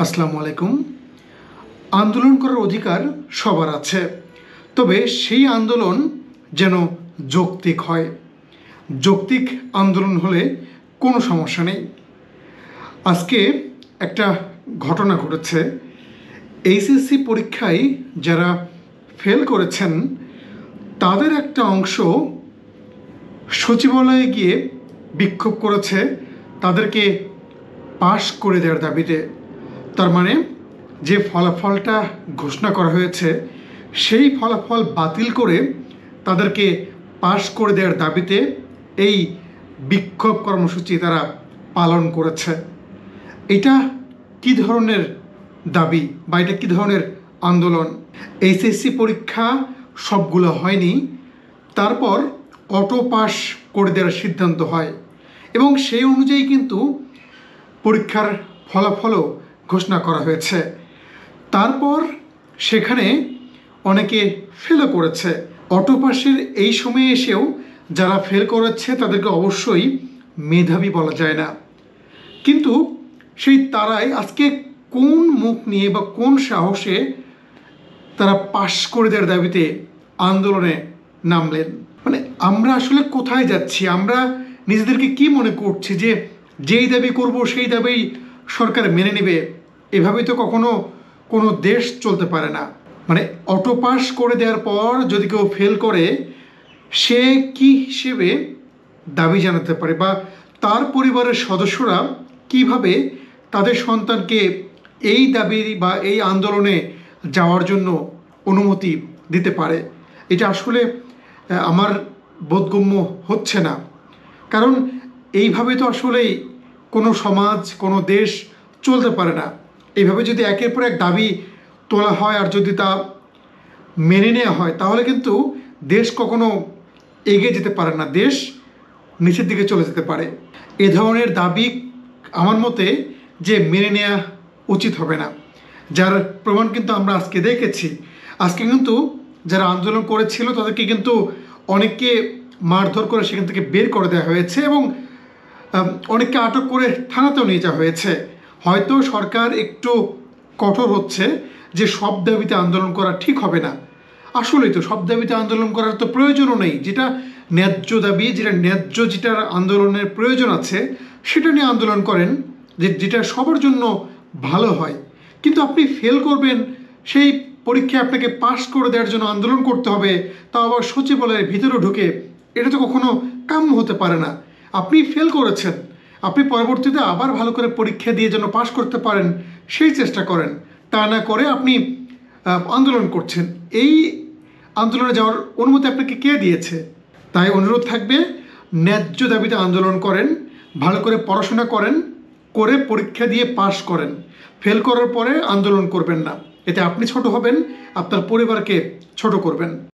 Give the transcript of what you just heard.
আসসালামু আলাইকুম। আন্দোলন করার অধিকার সবার আছে, তবে সেই আন্দোলন যেন যৌক্তিক হয়। যৌক্তিক আন্দোলন হলে কোনো সমস্যা নেই। আজকে একটা ঘটনা ঘটেছে। এইচএসসি পরীক্ষায় যারা ফেল করেছেন তাদের একটা অংশ সচিবালয়ে গিয়ে বিক্ষোভ করেছে তাদেরকে পাশ করে দেওয়ার দাবিতে। তার মানে যে ফলাফলটা ঘোষণা করা হয়েছে সেই ফলাফল বাতিল করে তাদেরকে পাশ করে দেওয়ার দাবিতে এই বিক্ষোভ কর্মসূচি তারা পালন করেছে। এটা কি ধরনের দাবি বা এটা কী ধরনের আন্দোলন? এইচএসসি পরীক্ষা সবগুলো হয়নি, তারপর অটো পাস করে দেওয়ার সিদ্ধান্ত হয় এবং সেই অনুযায়ী কিন্তু পরীক্ষার ফলাফলও ঘোষণা করা হয়েছে। তারপর সেখানে অনেকে ফেলও করেছে। অটো পাসের এই সময়ে এসেও যারা ফেল করেছে তাদেরকে অবশ্যই মেধাবী বলা যায় না, কিন্তু সেই তারাই আজকে কোন মুখ নিয়ে বা কোন সাহসে তারা পাশ করে দেওয়ার দাবিতে আন্দোলনে নামলেন? মানে আমরা আসলে কোথায় যাচ্ছি? আমরা নিজেদেরকে কি মনে করছি যে যেই দাবি করব সেই দাবি সরকার মেনে নেবে? এভাবেই তো কখনো কোনো দেশ চলতে পারে না। মানে অটো পাস করে দেওয়ার পর যদি কেউ ফেল করে, সে কি হিসেবে দাবি জানাতে পারে বা তার পরিবারের সদস্যরা কিভাবে তাদের সন্তানকে এই দাবি বা এই আন্দোলনে যাওয়ার জন্য অনুমতি দিতে পারে? এটা আসলে আমার বোধগম্য হচ্ছে না। কারণ এইভাবে তো আসলেই কোনো সমাজ, কোনো দেশ চলতে পারে না। এইভাবে যদি একের পর এক দাবি তোলা হয় আর যদি তা মেনে নেওয়া হয়, তাহলে কিন্তু দেশ কখনো এগিয়ে যেতে পারে না, দেশ নিচের দিকে চলে যেতে পারে। এ ধরনের দাবি আমার মতে যে মেনে নেওয়া উচিত হবে না, যার প্রমাণ কিন্তু আমরা আজকে দেখেছি। আজকে কিন্তু যারা আন্দোলন করেছিল তাদেরকে কিন্তু অনেককে মারধর করে সেখান থেকে বের করে দেওয়া হয়েছে এবং অনেককে আটক করে থানাতেও নিয়ে যাওয়া হয়েছে। হয়তো সরকার একটু কঠোর হচ্ছে যে সব দাবিতে আন্দোলন করা ঠিক হবে না। আসলেই তো সব দাবিতে আন্দোলন করার তো প্রয়োজনও নেই। যেটা ন্যায্য দাবি, যেটার আন্দোলনের প্রয়োজন আছে সেটা নিয়ে আন্দোলন করেন, যেটা সবার জন্য ভালো হয়। কিন্তু আপনি ফেল করবেন, সেই পরীক্ষায় আপনাকে পাশ করে দেওয়ার জন্য আন্দোলন করতে হবে, তাও আবার সচিবালয়ের ভিতরে ঢুকে। এটা তো কখনো কাম্য হতে পারে না। আপনি ফেল করেছেন, আপনি পরবর্তীতে আবার ভালো করে পরীক্ষা দিয়ে যেন পাশ করতে পারেন সেই চেষ্টা করেন। তা না করে আপনি আন্দোলন করছেন। এই আন্দোলনে যাওয়ার অনুমতি আপনাকে কে দিয়েছে? তাই অনুরোধ থাকবে, ন্যায্য দাবিতে আন্দোলন করেন, ভালো করে পড়াশোনা করেন, করে পরীক্ষা দিয়ে পাশ করেন। ফেল করার পরে আন্দোলন করবেন না। এতে আপনি ছোট হবেন, আপনার পরিবারকে ছোট করবেন।